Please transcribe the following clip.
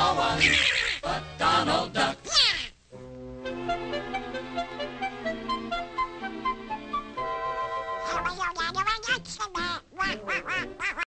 no one but Donald Duck. How are you, Daniel?